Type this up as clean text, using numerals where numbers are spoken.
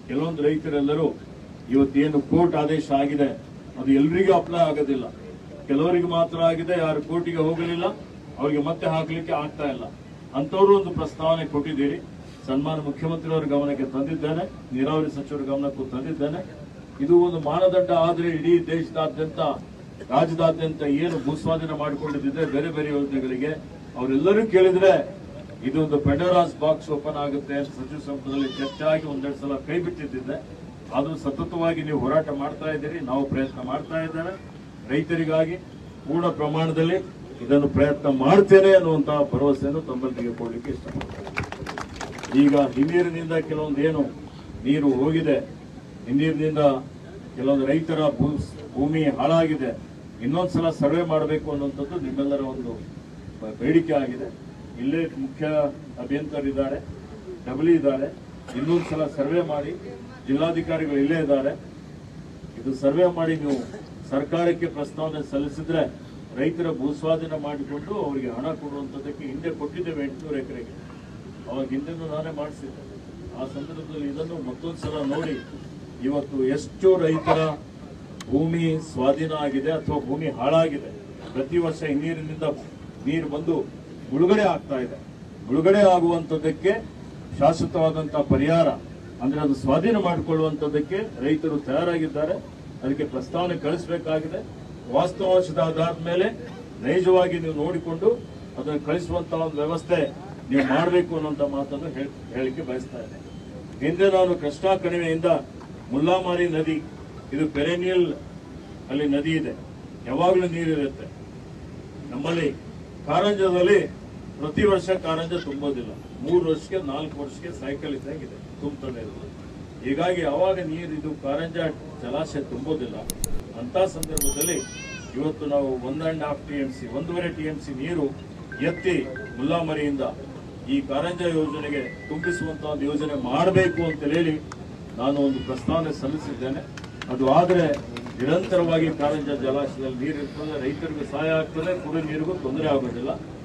ಕೆಲವೊಂದು ರೈತರೆಲ್ಲರೂ ಇವತ್ತೇನು ಕೋರ್ಟ್ ಆದೇಶ ಆಗಿದೆ ಅದು ಎಲ್ರಿಗೂ ಅಪ್ಲೈ ಆಗೋದಿಲ್ಲ, ಕೆಲವರಿಗೆ ಮಾತ್ರ ಆಗಿದೆ. ಯಾರು ಕೋರ್ಟಿಗೆ ಹೋಗಲಿಲ್ಲ ಅವರಿಗೆ ಮತ್ತೆ ಹಾಕಲಿಕ್ಕೆ ಆಗ್ತಾ ಇಲ್ಲ. ಅಂತವರು ಒಂದು ಪ್ರಸ್ತಾವನೆ ಕೊಟ್ಟಿದ್ದೀರಿ, ಸನ್ಮಾನ ಮುಖ್ಯಮಂತ್ರಿಯವರ ಗಮನಕ್ಕೆ ತಂದಿದ್ದೇನೆ, ನೀರಾವರಿ ಸಚಿವರ ಗಮನಕ್ಕೂ ತಂದಿದ್ದೇನೆ. ಇದು ಒಂದು ಮಾನದಂಡ ಆದರೆ ಇಡೀ ದೇಶದಾದ್ಯಂತ ರಾಜ್ಯದಾದ್ಯಂತ ಏನು ಭೂಸ್ವಾಧೀನ ಮಾಡಿಕೊಂಡಿದ್ದಿದೆ ಬೇರೆ ಬೇರೆ ಯೋಜನೆಗಳಿಗೆ ಅವರೆಲ್ಲರೂ ಕೇಳಿದ್ರೆ ಇದೊಂದು ಪೆಂಡೋರಾಸ್ ಬಾಕ್ಸ್ ಓಪನ್ ಆಗುತ್ತೆ ಅಂತ ಸಚಿವ ಸಂಪುಟದಲ್ಲಿ ಚರ್ಚೆ ಆಗಿ ಒಂದೆರಡು ಸಲ ಕೈ ಬಿಟ್ಟಿದ್ದಿದೆ. ಆದರೂ ಸತತವಾಗಿ ನೀವು ಹೋರಾಟ ಮಾಡ್ತಾ ಇದ್ದೀರಿ, ನಾವು ಪ್ರಯತ್ನ ಮಾಡ್ತಾ ಇದ್ದೇವೆ. ರೈತರಿಗಾಗಿ ಪೂರ್ಣ ಪ್ರಮಾಣದಲ್ಲಿ ಇದನ್ನು ಪ್ರಯತ್ನ ಮಾಡ್ತೇನೆ ಅನ್ನುವಂತಹ ಭರವಸೆಯನ್ನು ತಮ್ಮೊಂದಿಗೆ ಕೊಡಲಿಕ್ಕೆ ಇಷ್ಟಪಡ್ತೇನೆ. ಈಗ ಹಿನ್ನೀರಿನಿಂದ ಕೆಲವೊಂದು ಏನು ನೀರು ಹೋಗಿದೆ, ಹಿನ್ನೀರಿನಿಂದ ಕೆಲವೊಂದು ರೈತರ ಭೂಮಿ ಹಾಳಾಗಿದೆ, ಇನ್ನೊಂದ್ಸಲ ಸರ್ವೆ ಮಾಡಬೇಕು ಅನ್ನುವಂಥದ್ದು ನಿಮ್ಮೆಲ್ಲರ ಒಂದು ಬೇಡಿಕೆ ಆಗಿದೆ. ಇಲ್ಲೇ ಮುಖ್ಯ ಅಭಿಯಂತರಿದ್ದಾರೆ, ಡಬ್ಲ್ಯೂ ಇದ್ದಾರೆ, ಇನ್ನೊಂದ್ಸಲ ಸರ್ವೆ ಮಾಡಿ, ಜಿಲ್ಲಾಧಿಕಾರಿಗಳು ಇಲ್ಲೇ ಇದ್ದಾರೆ. ಇದು ಸರ್ವೆ ಮಾಡಿ ನೀವು ಸರ್ಕಾರಕ್ಕೆ ಪ್ರಸ್ತಾವನೆ ಸಲ್ಲಿಸಿದ್ರೆ ರೈತರ ಭೂಸ್ವಾಧೀನ ಮಾಡಿಕೊಂಡು ಅವರಿಗೆ ಹಣ ಕೊಡುವಂಥದ್ದಕ್ಕೆ ಹಿಂದೆ ಕೊಟ್ಟಿದ್ದೇವೆ 800 ಎಕರೆಗೆ. ಅವಾಗ ಹಿಂದೆನೂ ನಾನೇ ಮಾಡಿಸಿದ್ದೆ. ಆ ಸಂದರ್ಭದಲ್ಲಿ ಇದನ್ನು ಮತ್ತೊಂದ್ಸಲ ನೋಡಿ ಇವತ್ತು ಎಷ್ಟು ರೈತರ ಭೂಮಿ ಸ್ವಾಧೀನ ಆಗಿದೆ ಅಥವಾ ಭೂಮಿ ಹಾಳಾಗಿದೆ. ಪ್ರತಿ ವರ್ಷ ಹಿನ್ನೀರಿನಿಂದ ನೀರು ಬಂದು ಮುಳುಗಡೆ ಆಗ್ತಾ ಇದೆ. ಮುಳುಗಡೆ ಆಗುವಂಥದ್ದಕ್ಕೆ ಶಾಶ್ವತವಾದಂತಹ ಪರಿಹಾರ ಅಂದ್ರೆ ಅದು ಸ್ವಾಧೀನ ಮಾಡಿಕೊಳ್ಳುವಂಥದ್ದಕ್ಕೆ ರೈತರು ತಯಾರಾಗಿದ್ದಾರೆ. ಅದಕ್ಕೆ ಪ್ರಸ್ತಾವನೆ ಕಳಿಸಬೇಕಾಗಿದೆ. ವಾಸ್ತವಾಂಶದ ಆಧಾರದ ಮೇಲೆ ನೈಜವಾಗಿ ನೀವು ನೋಡಿಕೊಂಡು ಅದನ್ನು ಕಳಿಸುವಂತಹ ಒಂದು ವ್ಯವಸ್ಥೆ ನೀವು ಮಾಡಬೇಕು ಅನ್ನುವಂಥ ಮಾತನ್ನು ಹೇಳಿಕೆ ಬಯಸ್ತಾ ಇದ್ದೇನೆ. ಹಿಂದೆ ನಾನು ಕೃಷ್ಣಾ ಕಣಿವೆಯಿಂದ ಮುಲ್ಲಾಮಾರಿ ನದಿ, ಇದು ಪೆರೆನಿಯಲ್ ಅಲ್ಲಿ ನದಿ ಇದೆ, ಯಾವಾಗಲೂ ನೀರಿರುತ್ತೆ. ನಮ್ಮಲ್ಲಿ ಕಾರಂಜದಲ್ಲಿ ಪ್ರತಿ ವರ್ಷ ಕಾರಂಜ ತುಂಬೋದಿಲ್ಲ, 3 ವರ್ಷಕ್ಕೆ 4 ವರ್ಷಕ್ಕೆ ಸೈಕಲ್ ಇದ್ದಂಗಿದೆ ತುಂಬುತ್ತದೆ ಇರೋದು. ಹೀಗಾಗಿ ಯಾವಾಗ ನೀರು ಇದು ಕಾರಂಜ ಜಲಾಶಯ ತುಂಬೋದಿಲ್ಲ ಅಂತ ಸಂದರ್ಭದಲ್ಲಿ ಇವತ್ತು ನಾವು 1.5 TMC 1.5 TMC ನೀರು ಎತ್ತಿ ಮುಲ್ಲಾಮರಿಯಿಂದ ಈ ಕಾರಂಜ ಯೋಜನೆಗೆ ತುಂಬಿಸುವಂತಹ ಒಂದು ಯೋಜನೆ ಮಾಡಬೇಕು ಅಂತ ಹೇಳಿ ನಾನು ಒಂದು ಪ್ರಸ್ತಾವನೆ ಸಲ್ಲಿಸಿದ್ದೇನೆ. ಅದು ಆದರೆ ನಿರಂತರವಾಗಿ ಕಾರಂಜ ಜಲಾಶಯದಲ್ಲಿ ನೀರು ಇರ್ತದೆ, ರೈತರಿಗೂ ಸಹಾಯ ಆಗ್ತದೆ, ಕುಡಿಯುವ ನೀರಿಗೂ ತೊಂದರೆ ಆಗೋದಿಲ್ಲ.